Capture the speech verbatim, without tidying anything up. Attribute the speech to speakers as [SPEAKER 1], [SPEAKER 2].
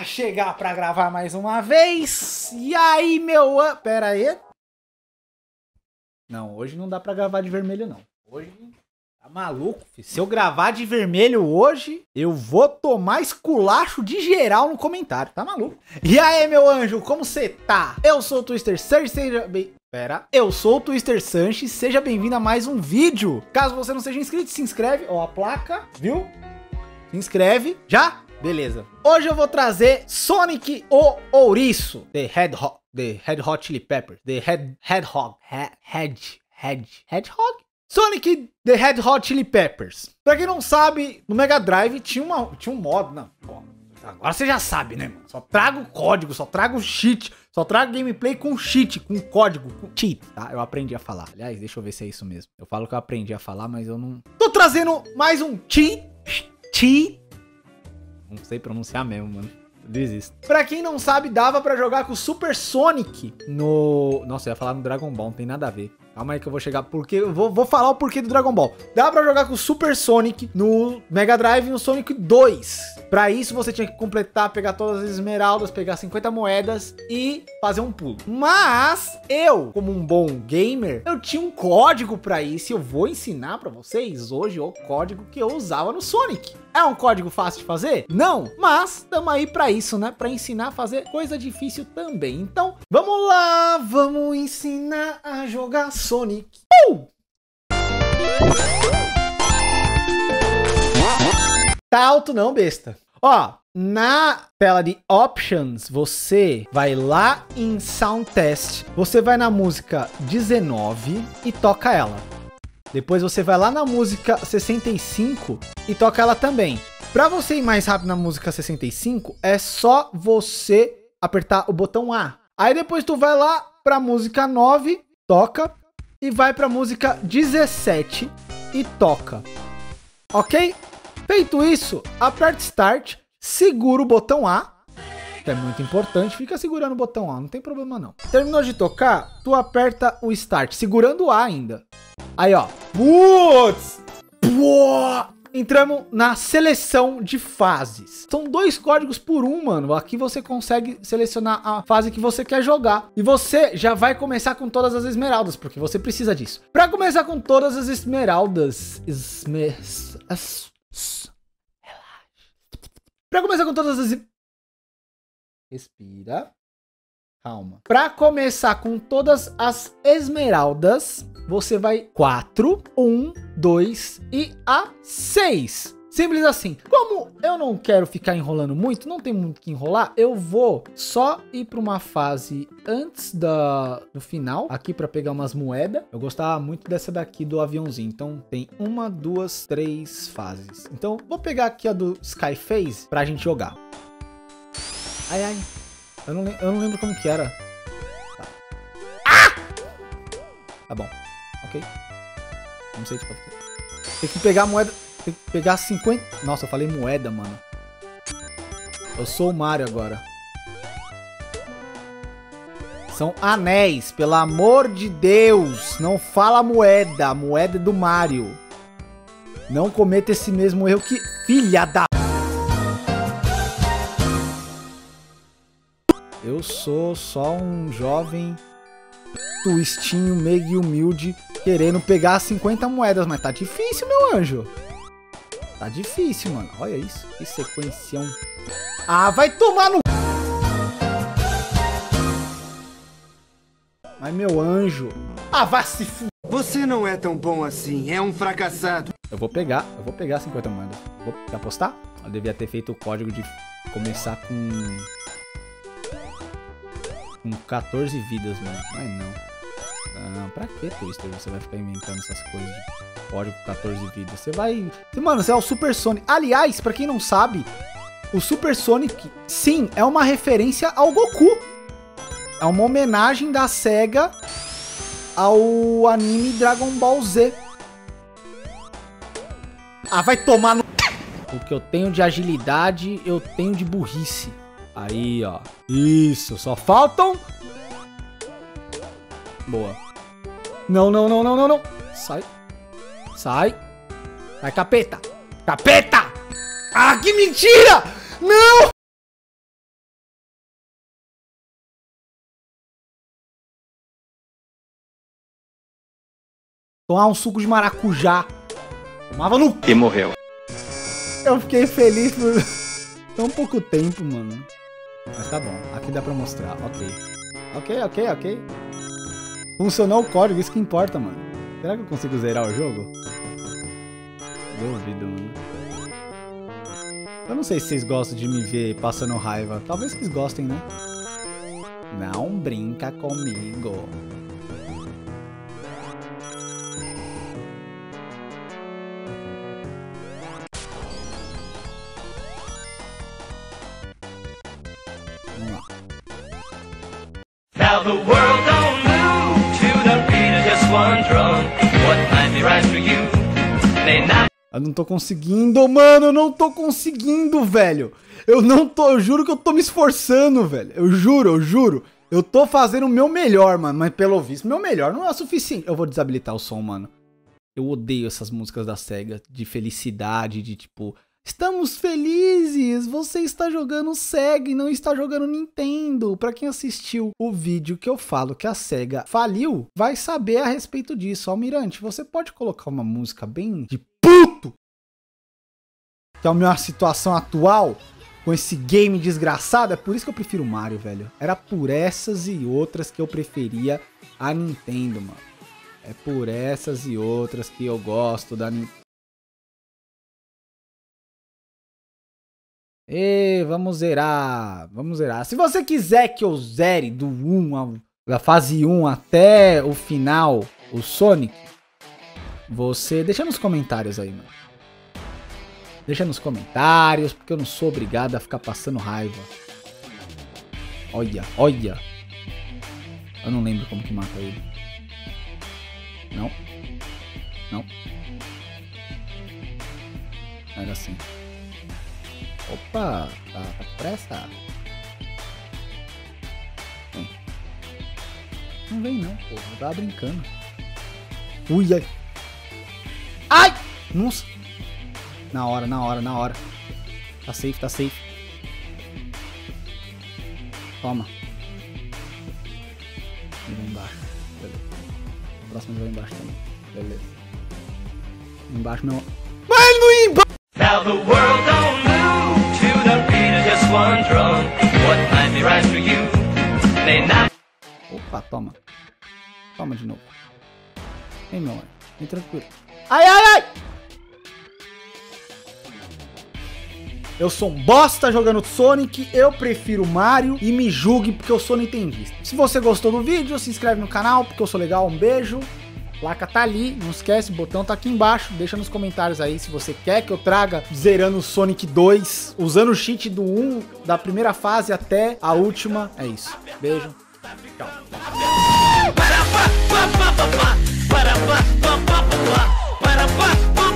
[SPEAKER 1] chegar pra gravar mais uma vez. E aí, meu... Pera aí. Não, hoje não dá pra gravar de vermelho, não. Hoje... Tá maluco, filho? Se eu gravar de vermelho hoje, eu vou tomar esculacho de geral no comentário. Tá maluco? E aí, meu anjo, como você tá? Eu sou o Twister Sanches, seja bem... Pera. Eu sou o Twister Sanches, seja bem-vindo a mais um vídeo. Caso você não seja inscrito, se inscreve. Ó, a placa, viu? Se inscreve. Já? Beleza. Hoje eu vou trazer Sonic o Ouriço. The Hedgehog. The Red Hot Chili Peppers. The Red... Hedgehog. Hedge... Hedge... Hedgehog? Sonic The Red Hot Chili Peppers. Pra quem não sabe, no Mega Drive tinha, uma, tinha um modo. Não, pô, agora você já sabe, né, mano? Só trago código, só trago cheat, só trago gameplay com cheat, com código, com cheat, tá? Eu aprendi a falar. Aliás, deixa eu ver se é isso mesmo. Eu falo que eu aprendi a falar, mas eu não... Tô trazendo mais um cheat. Cheat. Não sei pronunciar mesmo, mano. Desisto. Pra quem não sabe, dava pra jogar com o Super Sonic no... Nossa, eu ia falar no Dragon Ball, não tem nada a ver. Calma aí que eu vou chegar, porque eu vou, vou falar o porquê do Dragon Ball. Dá pra jogar com o Super Sonic no Mega Drive e no Sonic dois. Pra isso você tinha que completar, pegar todas as esmeraldas, pegar cinquenta moedas e fazer um pulo. Mas eu, como um bom gamer, eu tinha um código pra isso e eu vou ensinar pra vocês hoje o código que eu usava no Sonic. É um código fácil de fazer? Não, mas tamo aí pra isso, né? Pra ensinar a fazer coisa difícil também. Então, vamos lá, vamos ensinar a jogar Sonic. Uh! Tá alto não, besta. Ó, na tela de Options, você vai lá em Sound Test, você vai na música dezenove e toca ela. Depois você vai lá na música sessenta e cinco e toca ela também. Pra você ir mais rápido na música sessenta e cinco, é só você apertar o botão A. Aí depois tu vai lá pra música nove, toca, e vai pra música dezessete e toca. Ok? Feito isso, aperta Start, segura o botão A, que é muito importante, fica segurando o botão A, não tem problema não. Terminou de tocar, tu aperta o Start, segurando o A ainda. Aí, ó. Putz! Entramos na seleção de fases. São dois códigos por um, mano. Aqui você consegue selecionar a fase que você quer jogar. E você já vai começar com todas as esmeraldas, porque você precisa disso. Pra começar com todas as esmeraldas... Esmer... As... Pra começar com todas as... Respira. Calma. Pra começar com todas as esmeraldas, você vai quatro, um, dois e a seis. Simples assim. Como eu não quero ficar enrolando muito, não tem muito que enrolar, eu vou só ir para uma fase antes da, do final, aqui para pegar umas moedas. Eu gostava muito dessa daqui do aviãozinho, então tem uma, duas, três fases. Então vou pegar aqui a do Sky Phase pra gente jogar. Ai, ai. Eu não, eu não lembro como que era. Tá. Ah! Tá bom. Ok. Não sei o que tá fazendo. Tem que pegar a moeda. Tem que pegar cinquenta. Nossa, eu falei moeda, mano. Eu sou o Mario agora. São anéis, pelo amor de Deus. Não fala moeda. A moeda é do Mario. Não cometa esse mesmo erro que... Filha da... Eu sou só um jovem twistinho meio humilde querendo pegar cinquenta moedas, mas tá difícil, meu anjo. Tá difícil, mano. Olha isso, que sequencião. Ah, vai tomar no... Mas, meu anjo... Ah, vai se f...
[SPEAKER 2] Você não é tão bom assim, é um fracassado.
[SPEAKER 1] Eu vou pegar, eu vou pegar cinquenta moedas. Vou apostar? Eu devia ter feito o código de começar com... Com quatorze vidas, mano. Mas não. Não, pra que, Twister? Você vai ficar inventando essas coisas de código com quatorze vidas. Você vai... Mano, você é o Super Sonic. Aliás, pra quem não sabe, o Super Sonic, sim, é uma referência ao Goku. É uma homenagem da SEGA ao anime Dragon Ball Z. Ah, vai tomar no... O que eu tenho de agilidade, eu tenho de burrice. Aí, ó. Isso, só faltam... Boa. Não, não, não, não, não, não. Sai. Sai. Vai, capeta. Capeta! Ah, que mentira! Não! Tomar um suco de maracujá. Tomava no...
[SPEAKER 3] E morreu.
[SPEAKER 1] Eu fiquei feliz por tão pouco tempo, mano. Mas tá bom, aqui dá pra mostrar, ok. Ok, ok, ok. Funcionou o código, isso que importa, mano. Será que eu consigo zerar o jogo? Duvido, mano. Eu não sei se vocês gostam de me ver passando raiva. Talvez vocês gostem, né? Não brinca comigo. Vamos lá.
[SPEAKER 4] Now the world don't move to the beat of just one drum. What might be right for you may not.
[SPEAKER 1] Eu não tô conseguindo, mano, eu não tô conseguindo, velho. Eu não tô, eu juro que eu tô me esforçando, velho. Eu juro, eu juro. Eu tô fazendo o meu melhor, mano, mas pelo visto, meu melhor não é o suficiente. Eu vou desabilitar o som, mano. Eu odeio essas músicas da SEGA, de felicidade, de tipo... Estamos felizes, você está jogando SEGA e não está jogando Nintendo. Pra quem assistiu o vídeo que eu falo que a SEGA faliu, vai saber a respeito disso. Almirante, você pode colocar uma música bem de puto? Que é a minha situação atual com esse game desgraçado. É por isso que eu prefiro o Mario, velho. Era por essas e outras que eu preferia a Nintendo, mano. É por essas e outras que eu gosto da Nintendo. E vamos zerar, vamos zerar. Se você quiser que eu zere do um, da fase um até o final, o Sonic, você deixa nos comentários aí, mano. Deixa nos comentários, porque eu não sou obrigado a ficar passando raiva. Olha, olha. Eu não lembro como que mata ele. Não. Não. Era assim. Opa, tá, tá com pressa? Vem. Não vem não, pô. Eu tava brincando. Ui, ai. Ai! Nossa. Na hora, na hora, na hora. Tá safe, tá safe. Toma. Ele vai embaixo. Beleza. O próximo vai embaixo também. Beleza. Embaixo meu... Mas ele não ia embaixo!
[SPEAKER 4] Now the world don't move to the beat of just one drum. What might be right for you may not.
[SPEAKER 1] Opa, toma. Toma de novo. Vem, meu anjo. Vem tranquilo. Ai, ai, ai! Eu sou um bosta jogando Sonic, eu prefiro Mario e me julgue porque eu sou nintendista. Se você gostou do vídeo, se inscreve no canal porque eu sou legal, um beijo. A placa tá ali, não esquece, o botão tá aqui embaixo. Deixa nos comentários aí se você quer que eu traga zerando o Sonic dois, usando o cheat do um, da primeira fase até a última. É isso, beijo, tchau.